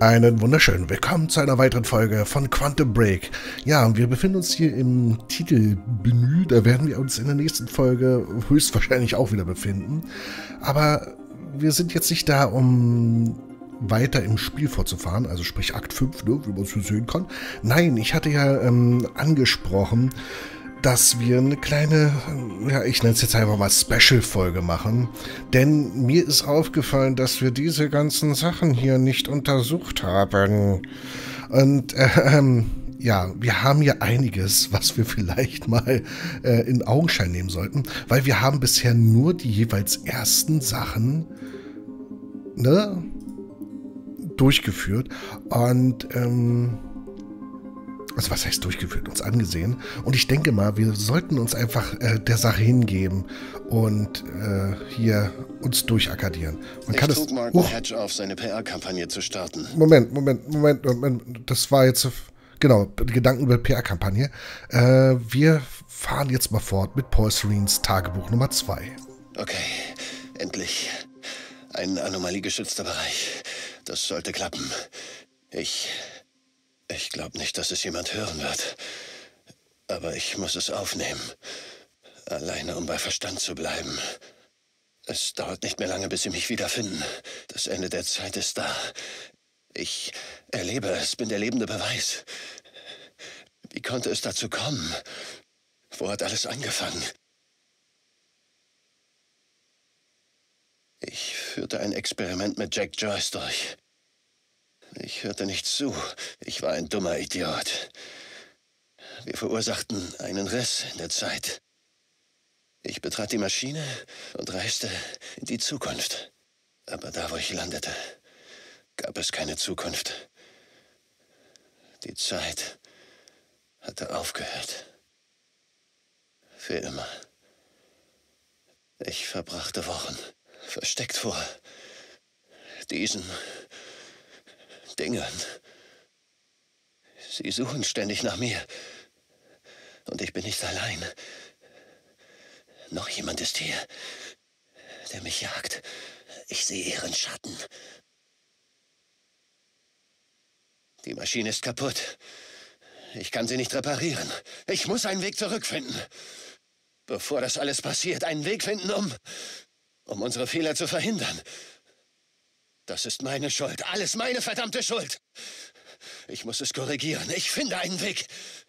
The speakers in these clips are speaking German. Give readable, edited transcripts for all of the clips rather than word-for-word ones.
Einen wunderschönen Willkommen zu einer weiteren Folge von Quantum Break. Ja, und wir befinden uns hier im Titelmenü. Da werden wir uns in der nächsten Folge höchstwahrscheinlich auch wieder befinden. Aber wir sind jetzt nicht da, um weiter im Spiel fortzufahren, also sprich Akt 5, ne, wie man es hier sehen kann. Nein, ich hatte ja angesprochen, dass wir eine kleine, ja, ich nenne es jetzt einfach mal Special-Folge machen. Denn mir ist aufgefallen, dass wir diese ganzen Sachen hier nicht untersucht haben. Und, ja, wir haben hier einiges, was wir vielleicht mal in Augenschein nehmen sollten. Weil wir haben bisher nur die jeweils ersten Sachen, ne, durchgeführt. Und, also was heißt durchgeführt, uns angesehen. Und ich denke mal, wir sollten uns einfach der Sache hingeben und hier uns durchakkadieren. Man kann trug Martin Hatch auf, seine PR-Kampagne zu starten. Moment. Das war jetzt, genau, Gedanken über PR-Kampagne. Wir fahren jetzt mal fort mit Paul Serenes Tagebuch Nummer 2. Okay, endlich. Ein anomaliegeschützter Bereich. Das sollte klappen. Ich glaube nicht, dass es jemand hören wird. Aber ich muss es aufnehmen. Alleine, um bei Verstand zu bleiben. Es dauert nicht mehr lange, bis sie mich wiederfinden. Das Ende der Zeit ist da. Ich erlebe es, bin der lebende Beweis. Wie konnte es dazu kommen? Wo hat alles angefangen? Ich führte ein Experiment mit Jack Joyce durch. Ich hörte nicht zu. Ich war ein dummer Idiot. Wir verursachten einen Riss in der Zeit. Ich betrat die Maschine und reiste in die Zukunft. Aber da, wo ich landete, gab es keine Zukunft. Die Zeit hatte aufgehört. Für immer. Ich verbrachte Wochen versteckt vor diesen Dingen. Sie suchen ständig nach mir. Und ich bin nicht allein. Noch jemand ist hier, der mich jagt. Ich sehe ihren Schatten. Die Maschine ist kaputt. Ich kann sie nicht reparieren. Ich muss einen Weg zurückfinden. Bevor das alles passiert, einen Weg finden, um unsere Fehler zu verhindern. Das ist meine Schuld. Alles meine verdammte Schuld. Ich muss es korrigieren. Ich finde einen Weg.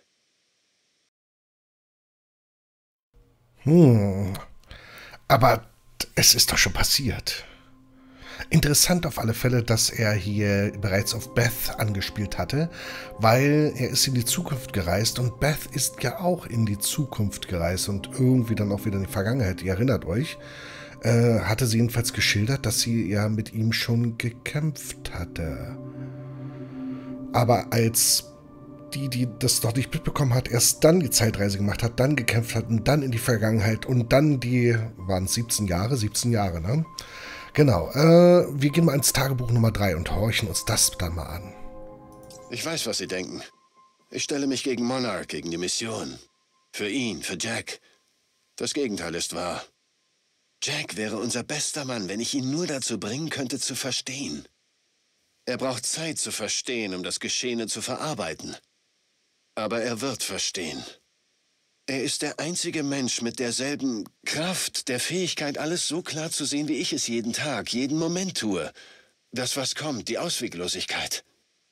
Aber es ist doch schon passiert. Interessant auf alle Fälle, dass er hier bereits auf Beth angespielt hatte, weil er ist in die Zukunft gereist und Beth ist ja auch in die Zukunft gereist und irgendwie dann auch wieder in die Vergangenheit. Ihr erinnert euch, hatte sie jedenfalls geschildert, dass sie ja mit ihm schon gekämpft hatte. Aber als die das doch nicht mitbekommen hat, erst dann die Zeitreise gemacht hat, dann gekämpft hat und dann in die Vergangenheit und dann waren es 17 Jahre, ne? Genau, wir gehen mal ins Tagebuch Nummer 3 und horchen uns das dann mal an. Ich weiß, was Sie denken. Ich stelle mich gegen Monarch, gegen die Mission. Für ihn, für Jack. Das Gegenteil ist wahr. Jack wäre unser bester Mann, wenn ich ihn nur dazu bringen könnte, zu verstehen. Er braucht Zeit zu verstehen, um das Geschehene zu verarbeiten. Aber er wird verstehen. Er ist der einzige Mensch mit derselben Kraft, der Fähigkeit, alles so klar zu sehen, wie ich es jeden Tag, jeden Moment tue. Das, was kommt, die Ausweglosigkeit.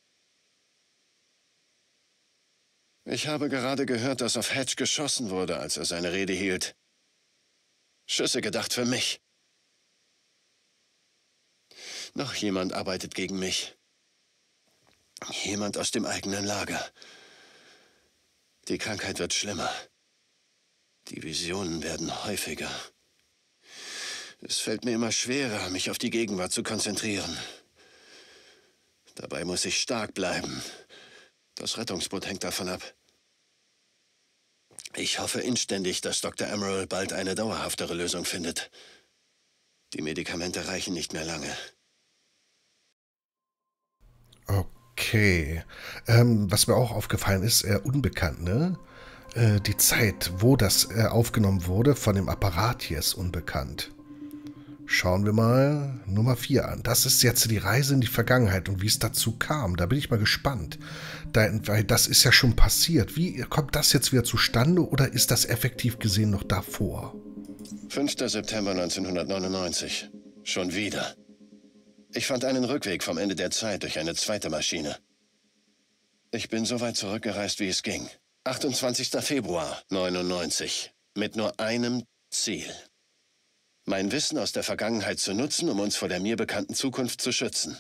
Ich habe gerade gehört, dass auf Hatch geschossen wurde, als er seine Rede hielt. Schüsse gedacht für mich. Noch jemand arbeitet gegen mich. Jemand aus dem eigenen Lager. Die Krankheit wird schlimmer. Die Visionen werden häufiger. Es fällt mir immer schwerer, mich auf die Gegenwart zu konzentrieren. Dabei muss ich stark bleiben. Das Rettungsboot hängt davon ab. Ich hoffe inständig, dass Dr. Emerald bald eine dauerhaftere Lösung findet. Die Medikamente reichen nicht mehr lange. Okay. Was mir auch aufgefallen ist, unbekannt, ne? Die Zeit, wo das aufgenommen wurde von dem Apparat hier, ist unbekannt. Schauen wir mal Nummer 4 an. Das ist jetzt die Reise in die Vergangenheit und wie es dazu kam. Da bin ich mal gespannt. Weil das ist ja schon passiert. Wie kommt das jetzt wieder zustande oder ist das effektiv gesehen noch davor? 5. September 1999. Schon wieder. Ich fand einen Rückweg vom Ende der Zeit durch eine zweite Maschine. Ich bin so weit zurückgereist, wie es ging. 28. Februar 99. Mit nur einem Ziel. Mein Wissen aus der Vergangenheit zu nutzen, um uns vor der mir bekannten Zukunft zu schützen.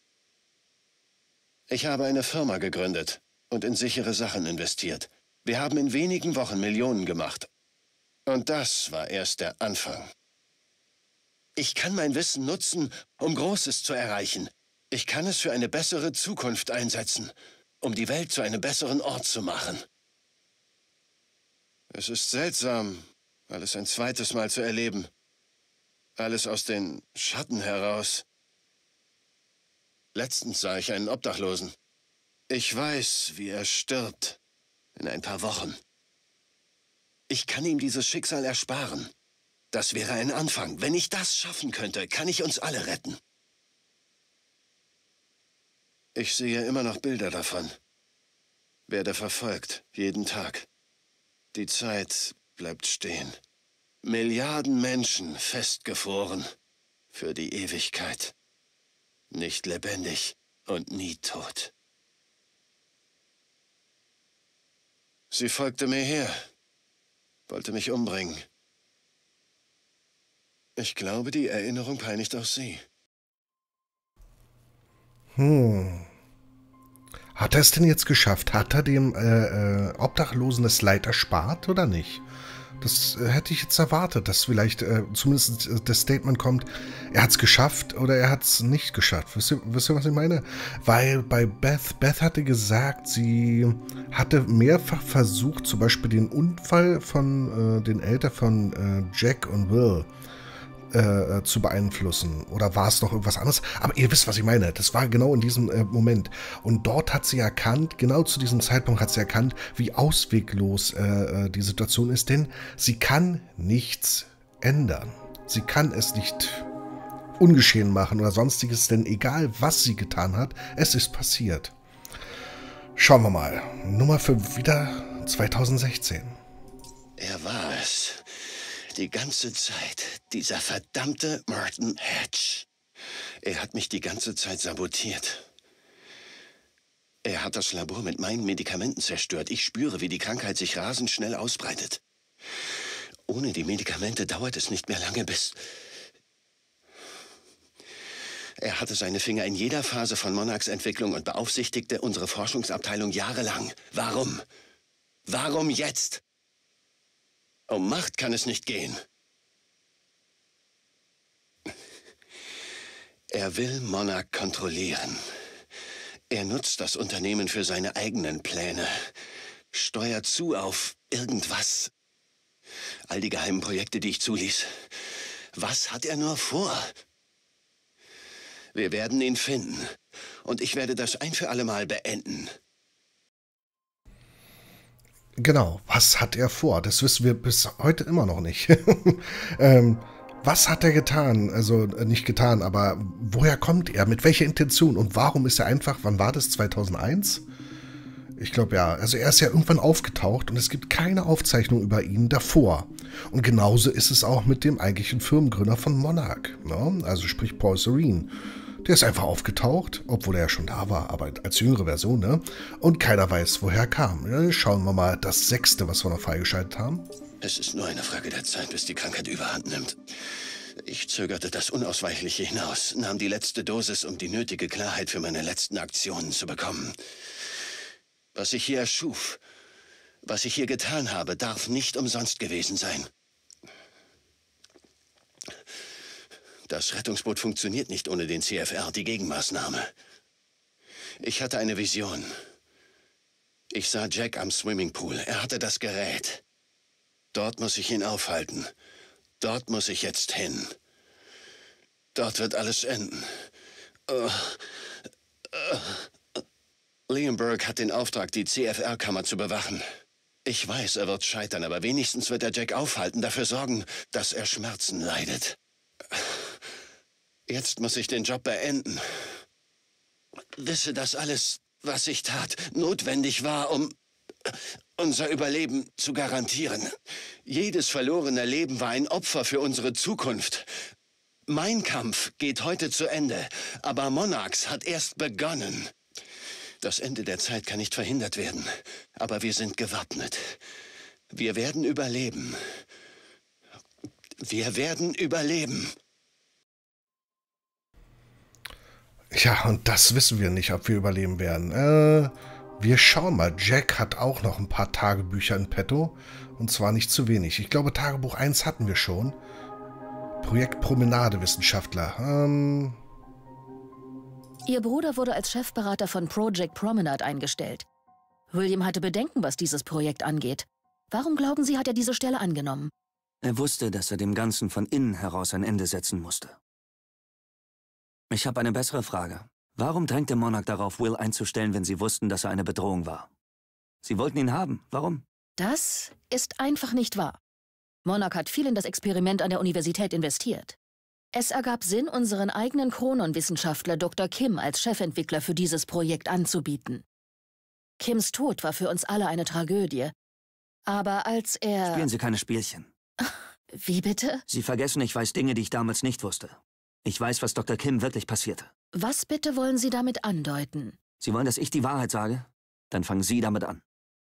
Ich habe eine Firma gegründet und in sichere Sachen investiert. Wir haben in wenigen Wochen Millionen gemacht. Und das war erst der Anfang. Ich kann mein Wissen nutzen, um Großes zu erreichen. Ich kann es für eine bessere Zukunft einsetzen, um die Welt zu einem besseren Ort zu machen. Es ist seltsam, alles ein zweites Mal zu erleben. Alles aus den Schatten heraus. Letztens sah ich einen Obdachlosen. Ich weiß, wie er stirbt. In ein paar Wochen. Ich kann ihm dieses Schicksal ersparen. Das wäre ein Anfang. Wenn ich das schaffen könnte, kann ich uns alle retten. Ich sehe immer noch Bilder davon. Werde verfolgt, jeden Tag. Die Zeit bleibt stehen. Milliarden Menschen festgefroren. Für die Ewigkeit. Nicht lebendig und nie tot. Sie folgte mir her. Wollte mich umbringen. Ich glaube, die Erinnerung peinigt auch sie. Hat er es denn jetzt geschafft? Hat er dem Obdachlosen das Leid erspart oder nicht? Das hätte ich jetzt erwartet, dass vielleicht zumindest das Statement kommt, er hat es geschafft oder er hat es nicht geschafft. Wisst ihr, was ich meine? Weil bei Beth hatte gesagt, sie hatte mehrfach versucht, zum Beispiel den Unfall von den Eltern von Jack und Will zu beeinflussen. Oder war es noch irgendwas anderes? Aber ihr wisst, was ich meine. Das war genau in diesem Moment. Und dort hat sie erkannt, genau zu diesem Zeitpunkt hat sie erkannt, wie ausweglos die Situation ist. Denn sie kann nichts ändern. Sie kann es nicht ungeschehen machen oder sonstiges. Denn egal, was sie getan hat, es ist passiert. Schauen wir mal. Nummer 5 wieder 2016. Er war es. Die ganze Zeit. Dieser verdammte Martin Hatch. Er hat mich die ganze Zeit sabotiert. Er hat das Labor mit meinen Medikamenten zerstört. Ich spüre, wie die Krankheit sich rasend schnell ausbreitet. Ohne die Medikamente dauert es nicht mehr lange, bis... Er hatte seine Finger in jeder Phase von Monarchs Entwicklung und beaufsichtigte unsere Forschungsabteilung jahrelang. Warum? Warum jetzt? Um Macht kann es nicht gehen. Er will Monarch kontrollieren. Er nutzt das Unternehmen für seine eigenen Pläne. Steuert zu auf irgendwas. All die geheimen Projekte, die ich zuließ. Was hat er nur vor? Wir werden ihn finden. Und ich werde das ein für alle Mal beenden. Genau, was hat er vor? Das wissen wir bis heute immer noch nicht. Was hat er getan? Also nicht getan, aber woher kommt er? Mit welcher Intention? Und warum ist er einfach, wann war das, 2001? Ich glaube ja, also er ist ja irgendwann aufgetaucht und es gibt keine Aufzeichnung über ihn davor. Und genauso ist es auch mit dem eigentlichen Firmengründer von Monarch, ne? Also sprich Paul Serene. Der ist einfach aufgetaucht, obwohl er ja schon da war, aber als jüngere Version, ne? Und keiner weiß, woher er kam. Ja, schauen wir mal das 6., was wir noch freigeschaltet haben. Es ist nur eine Frage der Zeit, bis die Krankheit überhand nimmt. Ich zögerte das Unausweichliche hinaus, nahm die letzte Dosis, um die nötige Klarheit für meine letzten Aktionen zu bekommen. Was ich hier erschuf, was ich hier getan habe, darf nicht umsonst gewesen sein. Das Rettungsboot funktioniert nicht ohne den CFR, die Gegenmaßnahme. Ich hatte eine Vision. Ich sah Jack am Swimmingpool. Er hatte das Gerät. Dort muss ich ihn aufhalten. Dort muss ich jetzt hin. Dort wird alles enden. Liam Burke hat den Auftrag, die CFR-Kammer zu bewachen. Ich weiß, er wird scheitern, aber wenigstens wird er Jack aufhalten, dafür sorgen, dass er Schmerzen leidet. Jetzt muss ich den Job beenden. Wisse, dass alles, was ich tat, notwendig war, um unser Überleben zu garantieren. Jedes verlorene Leben war ein Opfer für unsere Zukunft. Mein Kampf geht heute zu Ende, aber Monarchs hat erst begonnen. Das Ende der Zeit kann nicht verhindert werden, aber wir sind gewappnet. Wir werden überleben. Wir werden überleben. Ja, und das wissen wir nicht, ob wir überleben werden. Wir schauen mal. Jack hat auch noch ein paar Tagebücher in petto. Und zwar nicht zu wenig. Ich glaube, Tagebuch 1 hatten wir schon. Projekt Promenade-Wissenschaftler. Ihr Bruder wurde als Chefberater von Project Promenade eingestellt. William hatte Bedenken, was dieses Projekt angeht. Warum glauben Sie, hat er diese Stelle angenommen? Er wusste, dass er dem Ganzen von innen heraus ein Ende setzen musste. Ich habe eine bessere Frage. Warum drängte Monarch darauf, Will einzustellen, wenn sie wussten, dass er eine Bedrohung war? Sie wollten ihn haben. Warum? Das ist einfach nicht wahr. Monarch hat viel in das Experiment an der Universität investiert. Es ergab Sinn, unseren eigenen Chronon-Wissenschaftler Dr. Kim als Chefentwickler für dieses Projekt anzubieten. Kims Tod war für uns alle eine Tragödie. Aber als er... Spielen Sie keine Spielchen. Wie bitte? Sie vergessen, ich weiß Dinge, die ich damals nicht wusste. Ich weiß, was Dr. Kim wirklich passierte. Was bitte wollen Sie damit andeuten? Sie wollen, dass ich die Wahrheit sage? Dann fangen Sie damit an.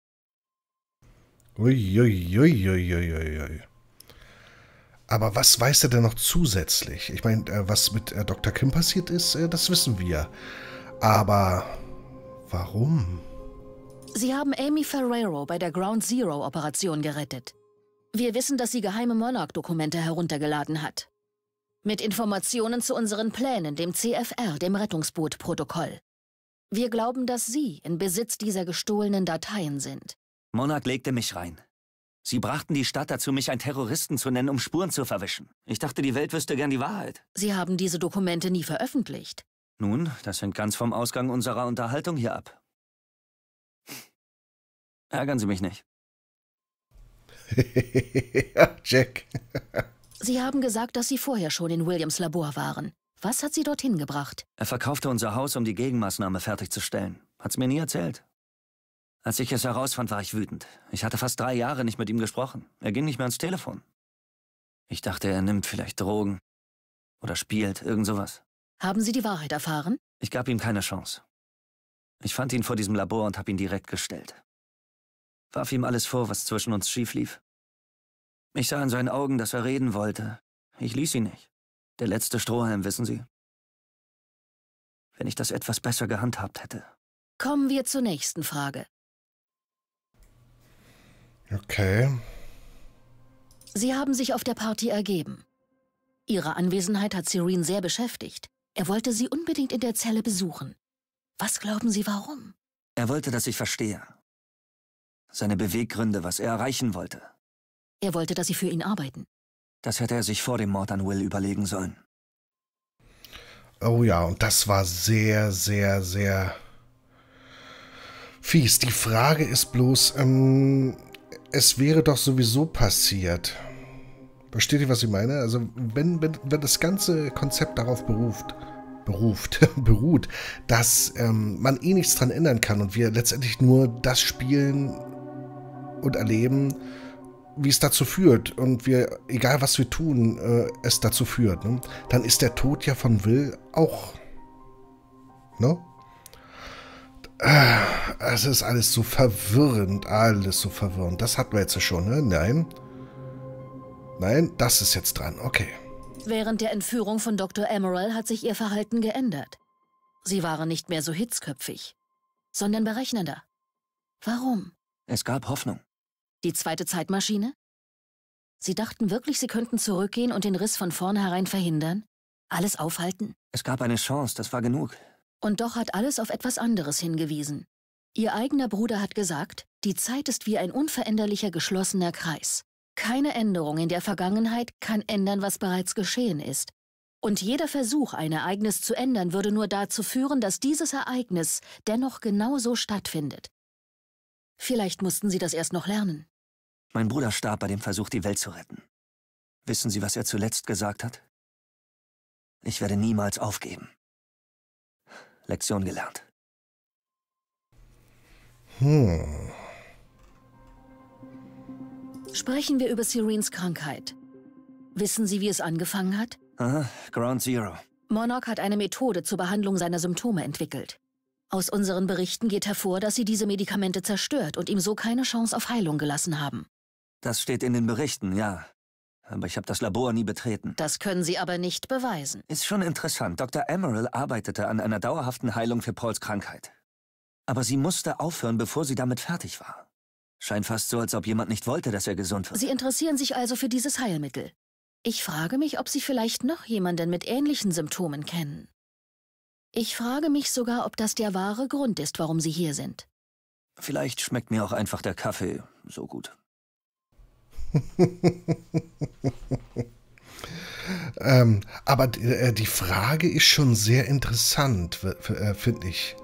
Uiuiuiuiuiui. Aber was weiß er denn noch zusätzlich? Ich meine, was mit Dr. Kim passiert ist, das wissen wir. Aber warum? Sie haben Amy Ferrero bei der Ground Zero-Operation gerettet. Wir wissen, dass sie geheime Monarch-Dokumente heruntergeladen hat. Mit Informationen zu unseren Plänen, dem CFR, dem Rettungsboot-Protokoll. Wir glauben, dass Sie in Besitz dieser gestohlenen Dateien sind. Monarch legte mich rein. Sie brachten die Stadt dazu, mich einen Terroristen zu nennen, um Spuren zu verwischen. Ich dachte, die Welt wüsste gern die Wahrheit. Sie haben diese Dokumente nie veröffentlicht. Nun, das hängt ganz vom Ausgang unserer Unterhaltung hier ab. Ärgern Sie mich nicht. Jack. Sie haben gesagt, dass Sie vorher schon in Williams Labor waren. Was hat Sie dorthin gebracht? Er verkaufte unser Haus, um die Gegenmaßnahme fertigzustellen. Hat's mir nie erzählt. Als ich es herausfand, war ich wütend. Ich hatte fast 3 Jahre nicht mit ihm gesprochen. Er ging nicht mehr ans Telefon. Ich dachte, er nimmt vielleicht Drogen. Oder spielt, irgend sowas. Haben Sie die Wahrheit erfahren? Ich gab ihm keine Chance. Ich fand ihn vor diesem Labor und habe ihn direkt gestellt. Warf ihm alles vor, was zwischen uns schief lief. Ich sah in seinen Augen, dass er reden wollte. Ich ließ ihn nicht. Der letzte Strohhalm, wissen Sie. Wenn ich das etwas besser gehandhabt hätte. Kommen wir zur nächsten Frage. Okay. Sie haben sich auf der Party ergeben. Ihre Anwesenheit hat Serene sehr beschäftigt. Er wollte Sie unbedingt in der Zelle besuchen. Was glauben Sie, warum? Er wollte, dass ich verstehe. Seine Beweggründe, was er erreichen wollte. Er wollte, dass Sie für ihn arbeiten. Das hätte er sich vor dem Mord an Will überlegen sollen. Oh ja, und das war sehr, sehr, sehr fies. Die Frage ist bloß, es wäre doch sowieso passiert. Versteht ihr, was ich meine? Also, wenn das ganze Konzept darauf beruht, dass man eh nichts dran ändern kann und wir letztendlich nur das spielen und erleben, wie es dazu führt und wir, egal was wir tun, es dazu führt, ne? Dann ist der Tod ja von Will auch, ne? Es ist alles so verwirrend, Das hatten wir jetzt schon, ne? Nein, das ist jetzt dran, okay. Während der Entführung von Dr. Emerald hat sich ihr Verhalten geändert. Sie waren nicht mehr so hitzköpfig, sondern berechnender. Warum? Es gab Hoffnung. Die zweite Zeitmaschine? Sie dachten wirklich, Sie könnten zurückgehen und den Riss von vornherein verhindern? Alles aufhalten? Es gab eine Chance, das war genug. Und doch hat alles auf etwas anderes hingewiesen. Ihr eigener Bruder hat gesagt, die Zeit ist wie ein unveränderlicher geschlossener Kreis. Keine Änderung in der Vergangenheit kann ändern, was bereits geschehen ist. Und jeder Versuch, ein Ereignis zu ändern, würde nur dazu führen, dass dieses Ereignis dennoch genauso stattfindet. Vielleicht mussten Sie das erst noch lernen. Mein Bruder starb bei dem Versuch, die Welt zu retten. Wissen Sie, was er zuletzt gesagt hat? Ich werde niemals aufgeben. Lektion gelernt. Sprechen wir über Serenes Krankheit. Wissen Sie, wie es angefangen hat? Aha, Ground Zero. Monarch hat eine Methode zur Behandlung seiner Symptome entwickelt. Aus unseren Berichten geht hervor, dass sie diese Medikamente zerstört und ihm so keine Chance auf Heilung gelassen haben. Das steht in den Berichten, ja. Aber ich habe das Labor nie betreten. Das können Sie aber nicht beweisen. Ist schon interessant. Dr. Emerald arbeitete an einer dauerhaften Heilung für Pauls Krankheit. Aber sie musste aufhören, bevor sie damit fertig war. Scheint fast so, als ob jemand nicht wollte, dass er gesund wird. Sie interessieren sich also für dieses Heilmittel. Ich frage mich, ob Sie vielleicht noch jemanden mit ähnlichen Symptomen kennen. Ich frage mich sogar, ob das der wahre Grund ist, warum Sie hier sind. Vielleicht schmeckt mir auch einfach der Kaffee so gut. Aber die Frage ist schon sehr interessant, finde ich.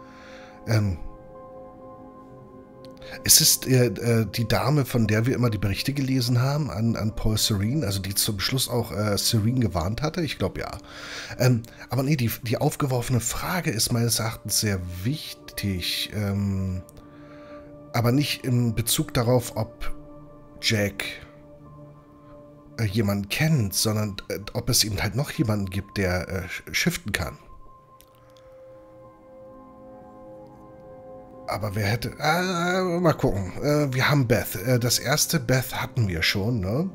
Es ist die Dame, von der wir immer die Berichte gelesen haben, an Paul Serene, also die zum Schluss auch Serene gewarnt hatte. Ich glaube, ja. Aber nee, die aufgeworfene Frage ist meines Erachtens sehr wichtig. Aber nicht in Bezug darauf, ob Jack jemanden kennt, sondern ob es eben halt noch jemanden gibt, der shiften kann. Aber wer hätte... mal gucken. Wir haben Beth. Das erste Beth hatten wir schon, ne?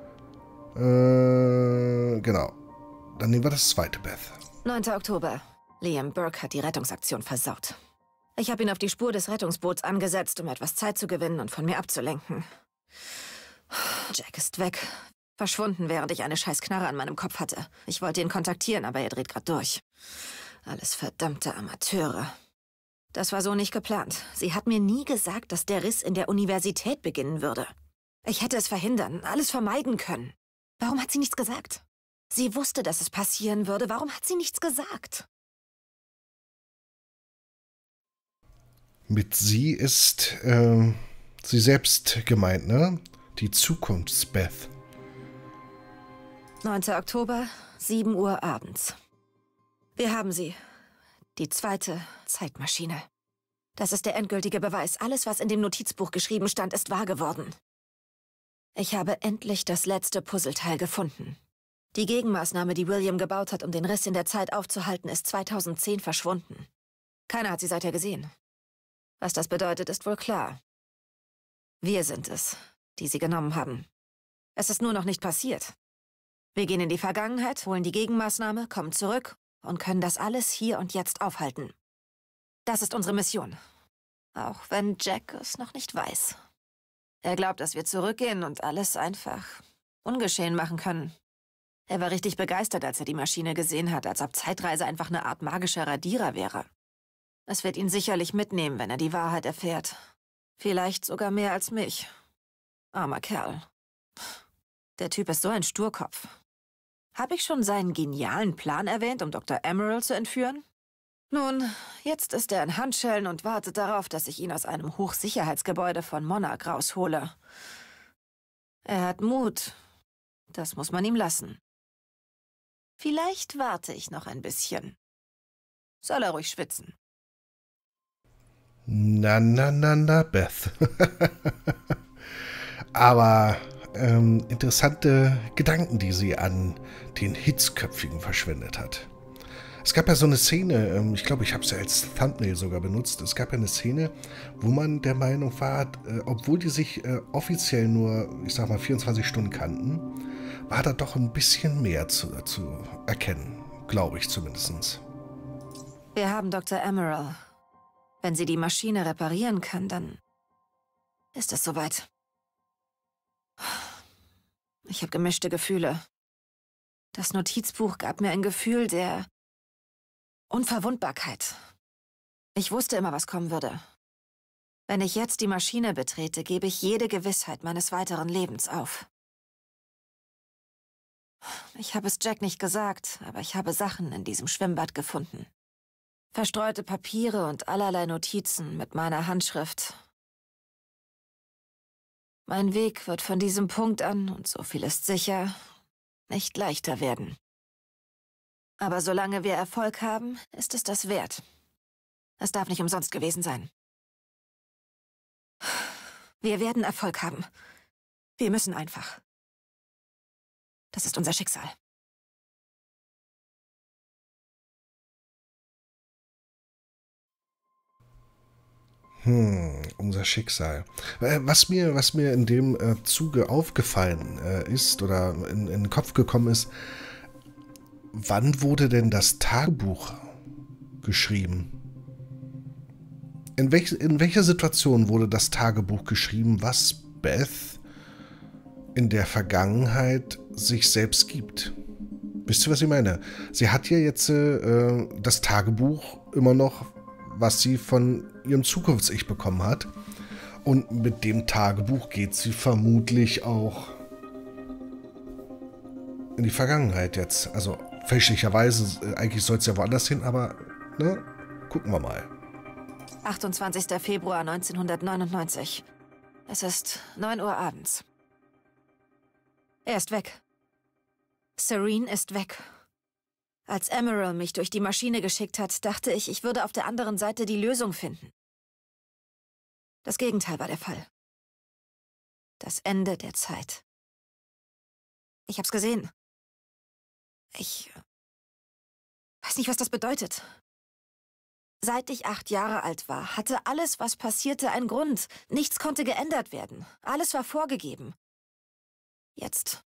Genau. Dann nehmen wir das zweite Beth. 9. Oktober. Liam Burke hat die Rettungsaktion versaut. Ich habe ihn auf die Spur des Rettungsboots angesetzt, um etwas Zeit zu gewinnen und von mir abzulenken. Jack ist weg. Verschwunden, während ich eine scheiß Knarre an meinem Kopf hatte. Ich wollte ihn kontaktieren, aber er dreht gerade durch. Alles verdammte Amateure. Das war so nicht geplant. Sie hat mir nie gesagt, dass der Riss in der Universität beginnen würde. Ich hätte es verhindern, alles vermeiden können. Warum hat sie nichts gesagt? Sie wusste, dass es passieren würde. Warum hat sie nichts gesagt? Mit sie ist sie selbst gemeint, ne? Die Zukunfts-Beth. 9. Oktober, 7 Uhr abends. Wir haben sie. Die zweite Zeitmaschine. Das ist der endgültige Beweis. Alles, was in dem Notizbuch geschrieben stand, ist wahr geworden. Ich habe endlich das letzte Puzzleteil gefunden. Die Gegenmaßnahme, die William gebaut hat, um den Riss in der Zeit aufzuhalten, ist 2010 verschwunden. Keiner hat sie seither gesehen. Was das bedeutet, ist wohl klar. Wir sind es, die sie genommen haben. Es ist nur noch nicht passiert. Wir gehen in die Vergangenheit, holen die Gegenmaßnahme, kommen zurück und können das alles hier und jetzt aufhalten. Das ist unsere Mission. Auch wenn Jack es noch nicht weiß. Er glaubt, dass wir zurückgehen und alles einfach ungeschehen machen können. Er war richtig begeistert, als er die Maschine gesehen hat, als ob Zeitreise einfach eine Art magischer Radierer wäre. Es wird ihn sicherlich mitnehmen, wenn er die Wahrheit erfährt. Vielleicht sogar mehr als mich. Armer Kerl. Der Typ ist so ein Sturkopf. Habe ich schon seinen genialen Plan erwähnt, um Dr. Emerald zu entführen? Nun, jetzt ist er in Handschellen und wartet darauf, dass ich ihn aus einem Hochsicherheitsgebäude von Monarch raushole. Er hat Mut. Das muss man ihm lassen. Vielleicht warte ich noch ein bisschen. Soll er ruhig schwitzen. Na, Beth. Aber interessante Gedanken, die sie an den Hitzköpfigen verschwendet hat. Es gab ja so eine Szene, ich glaube, ich habe es ja als Thumbnail sogar benutzt. Es gab ja eine Szene, wo man der Meinung war, obwohl die sich offiziell nur, ich sag mal, 24 Stunden kannten, war da doch ein bisschen mehr zu erkennen. Glaube ich zumindest. Wir haben Dr. Emerald. Wenn sie die Maschine reparieren kann, dann ist es soweit. Ich habe gemischte Gefühle. Das Notizbuch gab mir ein Gefühl der Unverwundbarkeit. Ich wusste immer, was kommen würde. Wenn ich jetzt die Maschine betrete, gebe ich jede Gewissheit meines weiteren Lebens auf. Ich habe es Jack nicht gesagt, aber ich habe Sachen in diesem Schwimmbad gefunden. Verstreute Papiere und allerlei Notizen mit meiner Handschrift. Mein Weg wird von diesem Punkt an, und so viel ist sicher, nicht leichter werden. Aber solange wir Erfolg haben, ist es das wert. Es darf nicht umsonst gewesen sein. Wir werden Erfolg haben. Wir müssen einfach. Das ist unser Schicksal. Unser Schicksal. Was mir in dem Zuge aufgefallen ist oder in den Kopf gekommen ist, wann wurde denn das Tagebuch geschrieben? In welcher Situation wurde das Tagebuch geschrieben, was Beth in der Vergangenheit sich selbst gibt? Wisst ihr, was ich meine? Sie hat ja jetzt das Tagebuch immer noch, was sie von ihrem Zukunfts-Ich bekommen hat. Und mit dem Tagebuch geht sie vermutlich auch in die Vergangenheit jetzt. Also fälschlicherweise, eigentlich soll es ja woanders hin, aber ne, gucken wir mal. 28. Februar 1999. Es ist 9 Uhr abends. Er ist weg. Serene ist weg. Als Emerald mich durch die Maschine geschickt hat, dachte ich, ich würde auf der anderen Seite die Lösung finden. Das Gegenteil war der Fall. Das Ende der Zeit. Ich hab's gesehen. Ich weiß nicht, was das bedeutet. Seit ich 8 Jahre alt war, hatte alles, was passierte, einen Grund. Nichts konnte geändert werden. Alles war vorgegeben. Jetzt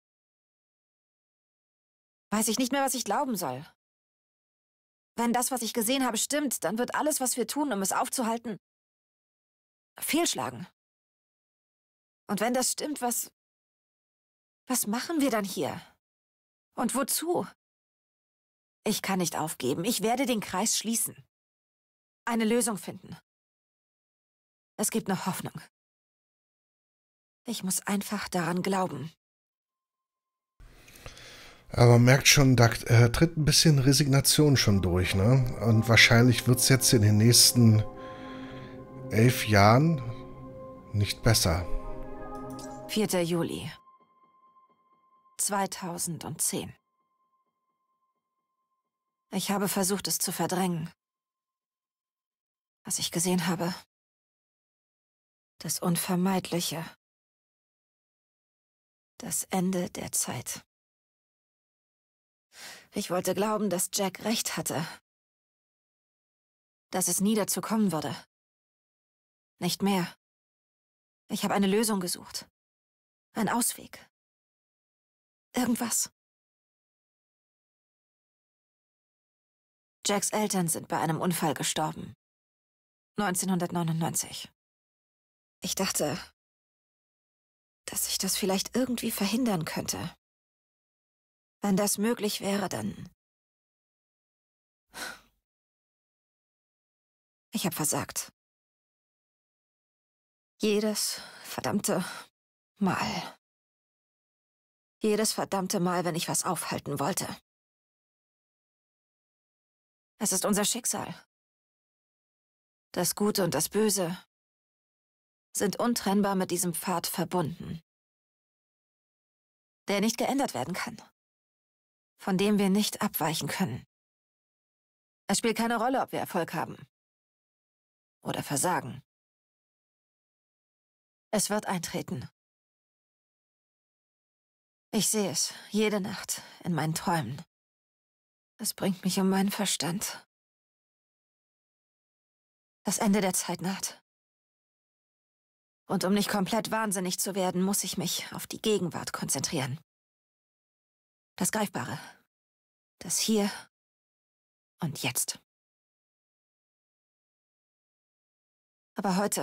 weiß ich nicht mehr, was ich glauben soll. Wenn das, was ich gesehen habe, stimmt, dann wird alles, was wir tun, um es aufzuhalten, fehlschlagen. Und wenn das stimmt, was machen wir dann hier? Und wozu? Ich kann nicht aufgeben. Ich werde den Kreis schließen. Eine Lösung finden. Es gibt noch Hoffnung. Ich muss einfach daran glauben. Aber man merkt schon, da tritt ein bisschen Resignation schon durch, ne? Und wahrscheinlich wird es jetzt in den nächsten 11 Jahren nicht besser. 4. Juli 2010. Ich habe versucht, es zu verdrängen. Was ich gesehen habe. Das Unvermeidliche. Das Ende der Zeit. Ich wollte glauben, dass Jack recht hatte. Dass es nie dazu kommen würde. Nicht mehr. Ich habe eine Lösung gesucht. Ein Ausweg. Irgendwas. Jacks Eltern sind bei einem Unfall gestorben. 1999. Ich dachte, dass ich das vielleicht irgendwie verhindern könnte. Wenn das möglich wäre, dann... Ich habe versagt. Jedes verdammte Mal. Jedes verdammte Mal, wenn ich was aufhalten wollte. Es ist unser Schicksal. Das Gute und das Böse sind untrennbar mit diesem Pfad verbunden, der nicht geändert werden kann, von dem wir nicht abweichen können. Es spielt keine Rolle, ob wir Erfolg haben oder versagen. Es wird eintreten. Ich sehe es jede Nacht in meinen Träumen. Es bringt mich um meinen Verstand. Das Ende der Zeit naht. Und um nicht komplett wahnsinnig zu werden, muss ich mich auf die Gegenwart konzentrieren. Das Greifbare. Das Hier und Jetzt. Aber heute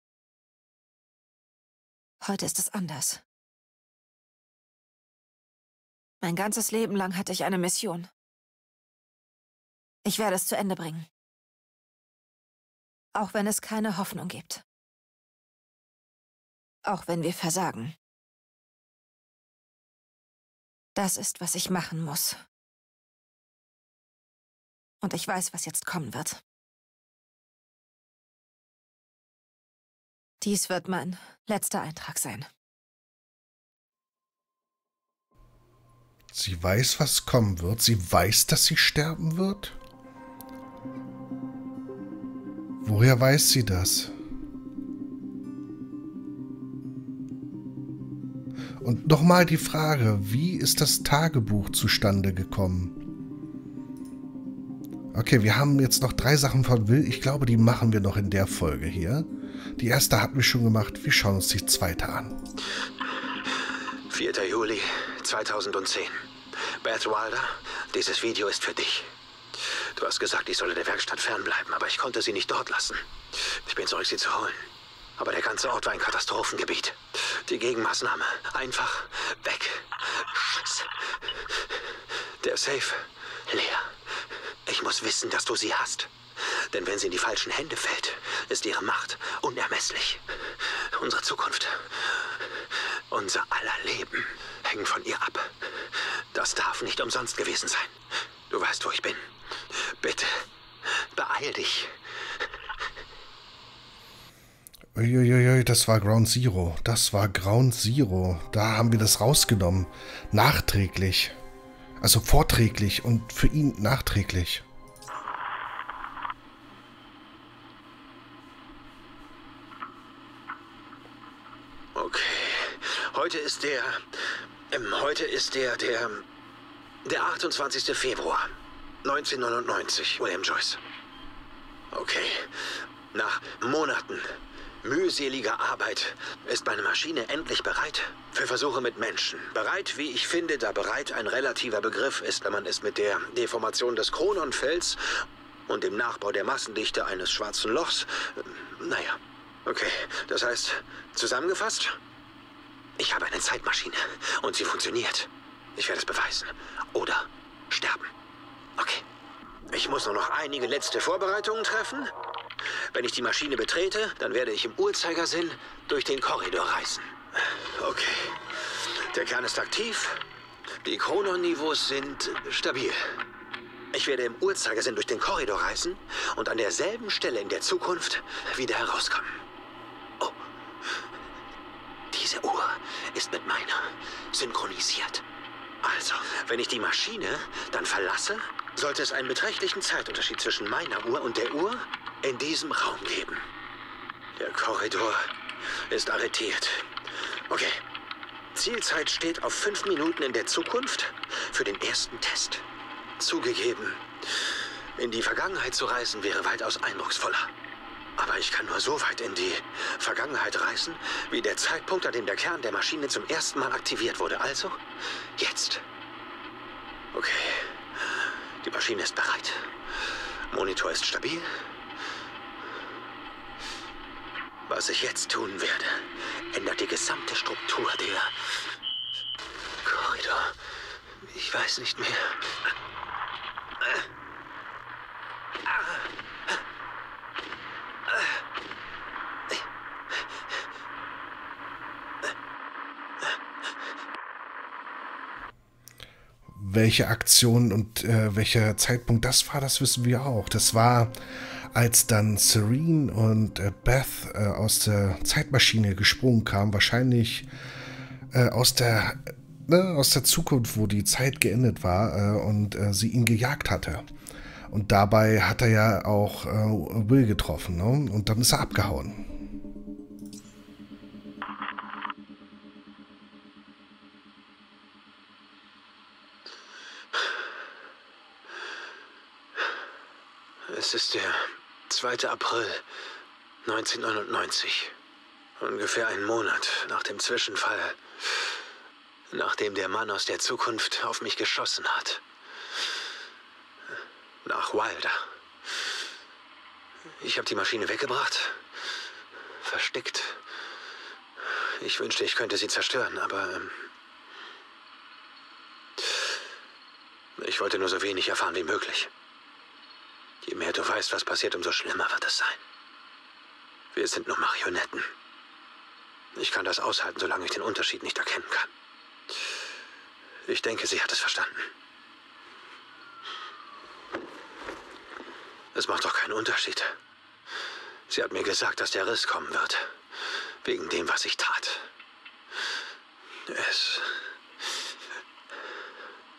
ist es anders. Mein ganzes Leben lang hatte ich eine Mission. Ich werde es zu Ende bringen. Auch wenn es keine Hoffnung gibt. Auch wenn wir versagen. Das ist, was ich machen muss. Und ich weiß, was jetzt kommen wird. Dies wird mein letzter Eintrag sein. Sie weiß, was kommen wird. Sie weiß, dass sie sterben wird? Woher weiß sie das? Und nochmal die Frage, wie ist das Tagebuch zustande gekommen? Okay, wir haben jetzt noch 3 Sachen von Will. Ich glaube, die machen wir noch in der Folge hier. Die erste hatten wir schon gemacht. Wir schauen uns die zweite an. 4. Juli 2010. Beth Wilder, dieses Video ist für dich. Du hast gesagt, ich solle der Werkstatt fernbleiben, aber ich konnte sie nicht dort lassen. Ich bin zurück, sie zu holen. Aber der ganze Ort war ein Katastrophengebiet. Die Gegenmaßnahme. Einfach weg. Scheiße. Der Safe. Leer. Ich muss wissen, dass du sie hast. Denn wenn sie in die falschen Hände fällt, ist ihre Macht unermesslich. Unsere Zukunft, unser aller Leben hängen von ihr ab. Das darf nicht umsonst gewesen sein. Du weißt, wo ich bin. Bitte, beeil dich. Uiuiui, das war Ground Zero. Das war Ground Zero. Da haben wir das rausgenommen. Nachträglich. Also vorträglich und für ihn nachträglich. Okay. Heute ist der 28. Februar 1999, William Joyce. Okay. Nach Monaten mühseliger Arbeit ist meine Maschine endlich bereit für Versuche mit Menschen. Bereit, wie ich finde, da bereit ein relativer Begriff ist, wenn man es mit der Deformation des Krononfels und dem Nachbau der Massendichte eines schwarzen Lochs... Naja, okay. Das heißt, zusammengefasst, ich habe eine Zeitmaschine und sie funktioniert. Ich werde es beweisen. Oder sterben. Okay. Ich muss nur noch einige letzte Vorbereitungen treffen. Wenn ich die Maschine betrete, dann werde ich im Uhrzeigersinn durch den Korridor reisen. Okay. Der Kern ist aktiv. Die Chrononniveaus sind stabil. Ich werde im Uhrzeigersinn durch den Korridor reisen und an derselben Stelle in der Zukunft wieder herauskommen. Oh. Diese Uhr ist mit meiner synchronisiert. Also, wenn ich die Maschine dann verlasse, sollte es einen beträchtlichen Zeitunterschied zwischen meiner Uhr und der Uhr in diesem Raum geben. Der Korridor ist arretiert. Okay. Zielzeit steht auf 5 Minuten in der Zukunft für den ersten Test. Zugegeben, in die Vergangenheit zu reisen wäre weitaus eindrucksvoller. Aber ich kann nur so weit in die Vergangenheit reisen, wie der Zeitpunkt, an dem der Kern der Maschine zum ersten Mal aktiviert wurde. Also, jetzt. Okay. Die Maschine ist bereit. Monitor ist stabil. Was ich jetzt tun werde, ändert die gesamte Struktur der Korridor. Ich weiß nicht mehr. Welche Aktion und welcher Zeitpunkt das war, das wissen wir auch. Das war, als dann Serene und Beth aus der Zeitmaschine gesprungen kamen, wahrscheinlich aus der Zukunft, wo die Zeit geendet war und sie ihn gejagt hatte. Und dabei hat er ja auch Will getroffen, ne? Und dann ist er abgehauen. Es ist der 2. April 1999. Ungefähr einen Monat nach dem Zwischenfall, nachdem der Mann aus der Zukunft auf mich geschossen hat. Nach Wilder. Ich habe die Maschine weggebracht, versteckt. Ich wünschte, ich könnte sie zerstören, aber ich wollte nur so wenig erfahren wie möglich. Je mehr du weißt, was passiert, umso schlimmer wird es sein. Wir sind nur Marionetten. Ich kann das aushalten, solange ich den Unterschied nicht erkennen kann. Ich denke, sie hat es verstanden. Es macht doch keinen Unterschied. Sie hat mir gesagt, dass der Riss kommen wird. Wegen dem, was ich tat.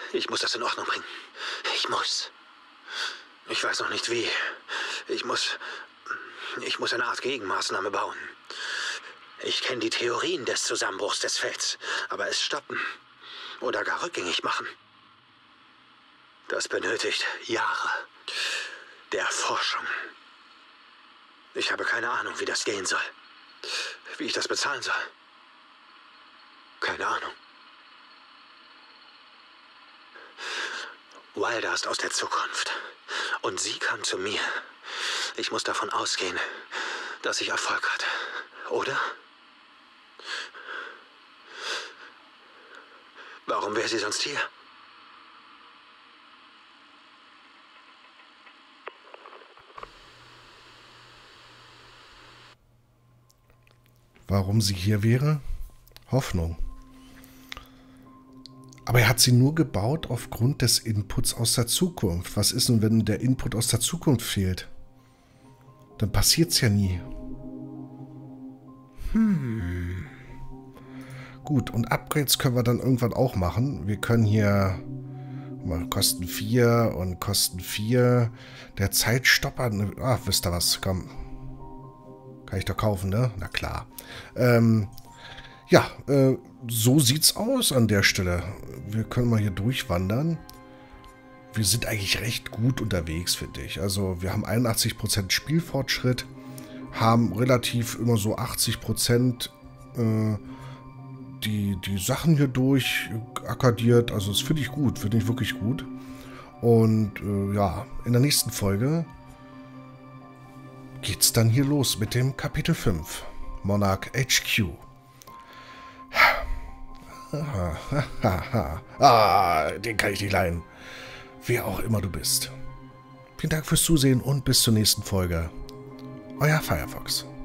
Ich muss das in Ordnung bringen. Ich muss. Ich weiß noch nicht wie. Ich muss eine Art Gegenmaßnahme bauen. Ich kenne die Theorien des Zusammenbruchs des Felds, aber es stoppen oder gar rückgängig machen, das benötigt Jahre der Forschung. Ich habe keine Ahnung, wie das gehen soll. Wie ich das bezahlen soll. Keine Ahnung. Wilder ist aus der Zukunft. Und sie kam zu mir. Ich muss davon ausgehen, dass ich Erfolg hatte. Oder? Warum wäre sie sonst hier? Warum sie hier wäre? Hoffnung. Aber er hat sie nur gebaut aufgrund des Inputs aus der Zukunft. Was ist nun, wenn der Input aus der Zukunft fehlt? Dann passiert's ja nie. Gut, und Upgrades können wir dann irgendwann auch machen. Wir können hier kosten 4 und kosten 4. Der Zeitstopper, wisst ihr was, komm. Kann ich doch kaufen, ne? Na klar. So sieht's aus an der Stelle. Wir können mal hier durchwandern. Wir sind eigentlich recht gut unterwegs, finde ich. Also wir haben 81% Spielfortschritt, haben relativ immer so 80% die Sachen hier durchakkordiert. Also das finde ich gut, finde ich wirklich gut. Und in der nächsten Folge geht's dann hier los mit dem Kapitel 5. Monarch HQ. Den kann ich nicht leiden. Wer auch immer du bist. Vielen Dank fürs Zusehen und bis zur nächsten Folge. Euer Firefox.